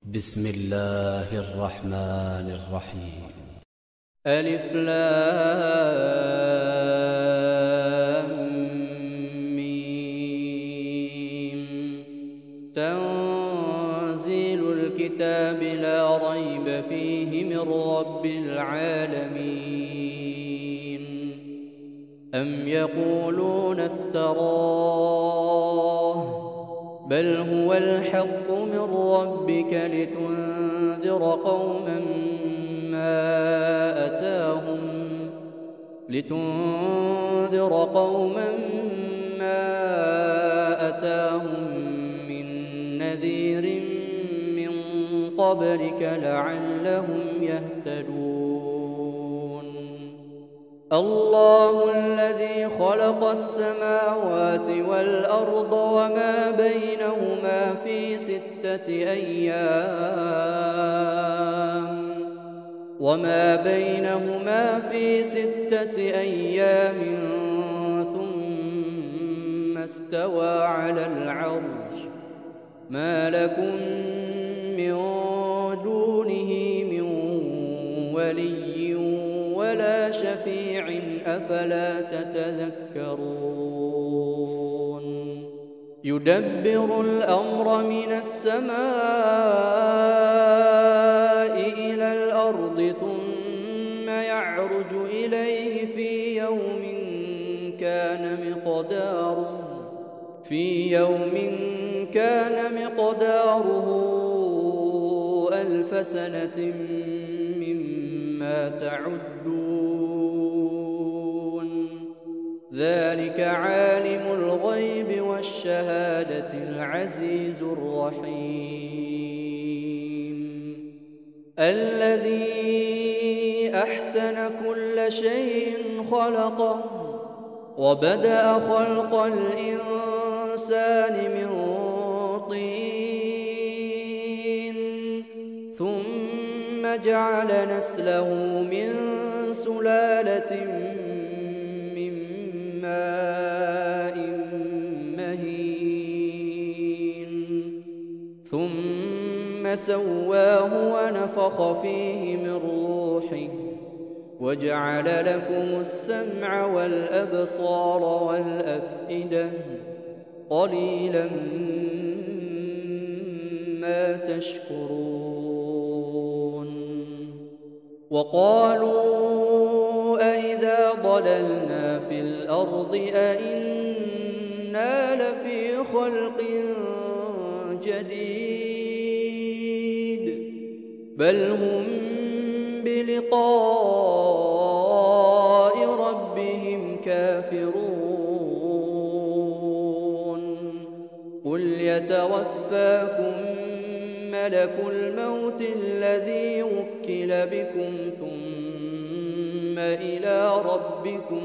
بسم الله الرحمن الرحيم. ألف لام ميم. تنزيل الكتاب لا ريب فيه من رب العالمين. أم يقولون افتراه بل هو الحق من ربك لتنذر قوما ما أتاهم من نذير من قبلك لعلهم يهتدون. الله الذي خلق السماوات والأرض وما بينهما في 6 أيام ثم استوى على العرش. ما لكم من دونه من ولي ولا شفيع أفلا تتذكرون. يدبر الأمر من السماء إلى الأرض ثم يعرج إليه في يوم كان مقداره 1000 سنة مما تعدون. ذلك عالم الغيب والشهادة العزيز الرحيم. الذي أحسن كل شيء خلقه وبدأ خلق الإنسان من طين ثم جعل نسله من سلالة من ماء مهين ثم سواه ونفخ فيه من روحه وجعل لكم السمع والأبصار والأفئدة قليلا ما تشكرون. وقالوا أإذا ضللنا في الأرض أإنا لفي خلق جديد بل هم بلقاء ربهم كافرون. قل يتوفاكم ملك الموت الذي وكل بكم ثم إلى ربكم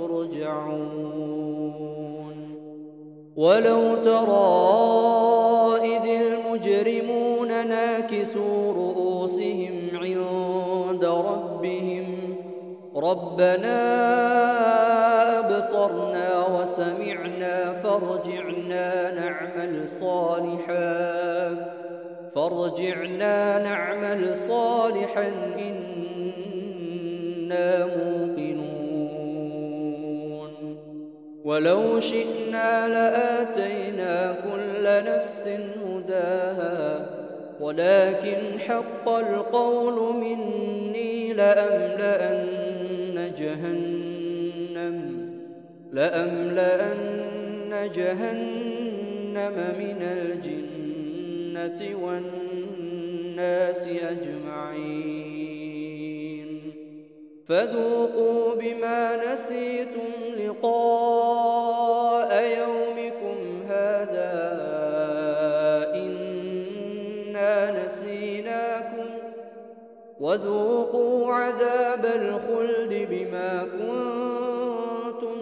ترجعون. ولو ترى إذ المجرمون ناكسوا رؤوسهم عند ربهم ربنا أبصرنا وسمعنا فارجعنا نعمل صالحا إنا موقنون. ولو شئنا لآتينا كل نفس هداها ولكن حق القول مني لأملأن جهنم من الجنة والناس أجمعين. فذوقوا بما نسيتم لقاء يومكم هذا إنا نسيناكم وذوقوا عذاب الخلد بما كنتم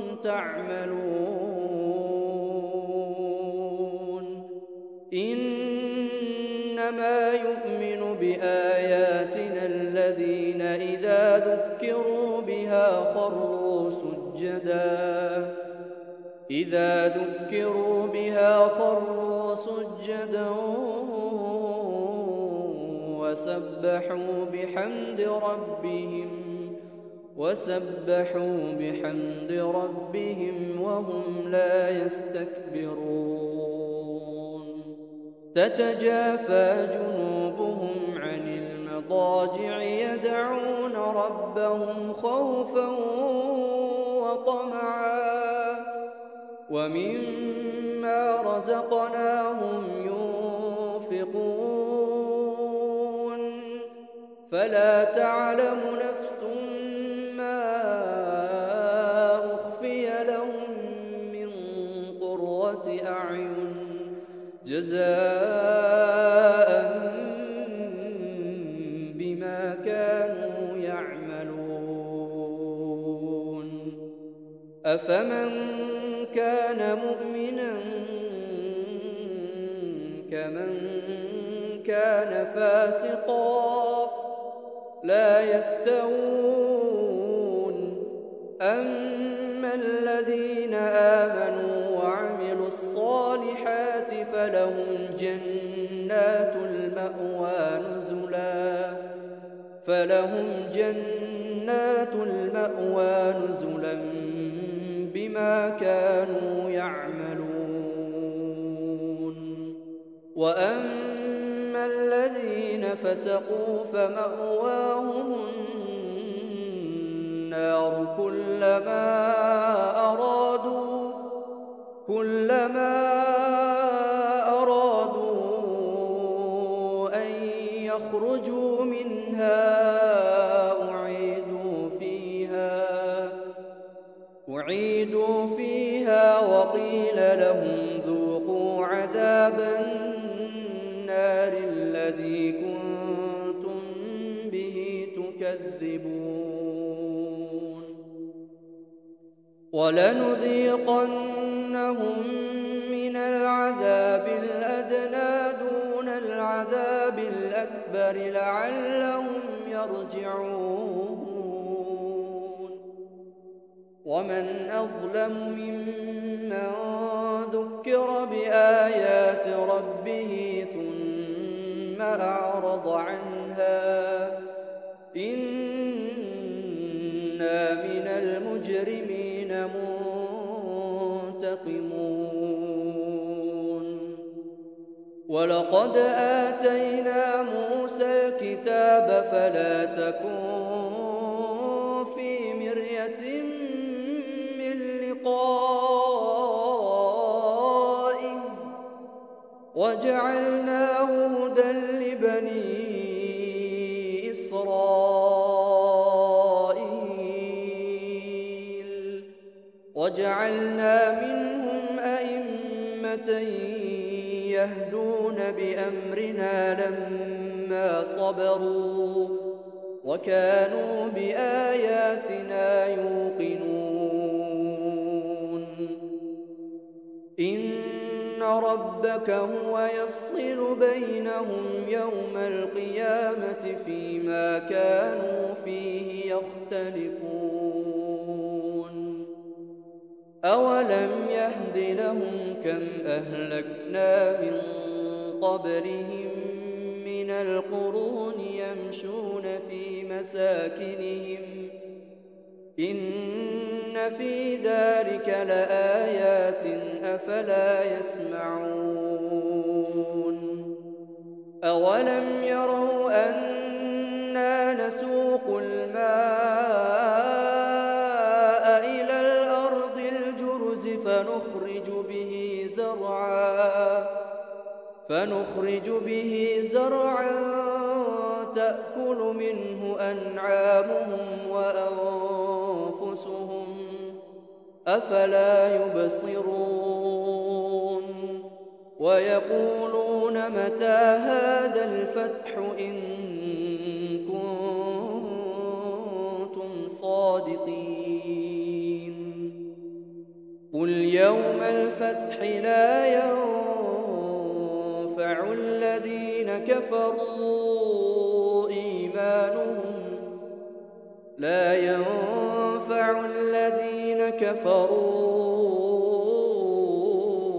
تعملون. إنما يؤمن بآياتنا الذين إذا ذكروا بها خروا سجدا وسبحوا بحمد ربهم وهم لا يستكبرون تتجافى جنوبهم عن المضاجع يدعون ربهم خوفا وطمعا ومما رزقناهم ينفقون فلا تعلم نفس ما أخفي لهم من قرة أعين جزاء بما كانوا يعملون أفمن كان مؤمنا كمن كان فاسقا لا يستوون أما الذين آمنوا وعملوا الصالحات فلهم جنات المأوى نزلا بما كانوا يعملون وأما الذين فسقوا فمأواهم النار كلما أرادوا أن يخرجوا منها أعيدوا فيها وقيل لهم ذوقوا عذاب النار الذي كنتم به تكذبون ولنذيقنهم من العذاب الأدنى دون العذاب الأكبر لعلهم يرجعون ومن أظلم ممن ذكر بآيات ربه ثم أعرض عنها إنا من المجرمين منتقمون ولقد آتينا موسى الكتاب فلا تكن في مرية وجعلناه هدى لبني إسرائيل وجعلنا منهم أئمة يهدون بأمرنا لما صبروا وكانوا بآياتنا يوقنون إن ربك هو يفصل بينهم يوم القيامة فيما كانوا فيه يختلفون أولم يهد لهم كم أهلكنا من قبلهم من القرون يمشون في مساكنهم إن في ذلك لآيات أفلا يسمعون أولم يروا أنا نسوق الماء إلى الأرض الجرز فنخرج به زرعا تأكل منه أنعامهم وأنفسهم أفلا يبصرون ويقولون متى هذا الفتح إن كنتم صادقين قل يوم الفتح لا ينفع الذين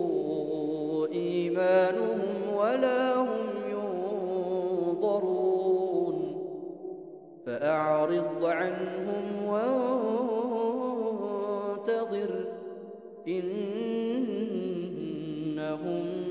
كفروا إيمانهم ولا هم ينظرون فأعرض عنهم وانتظر إنهم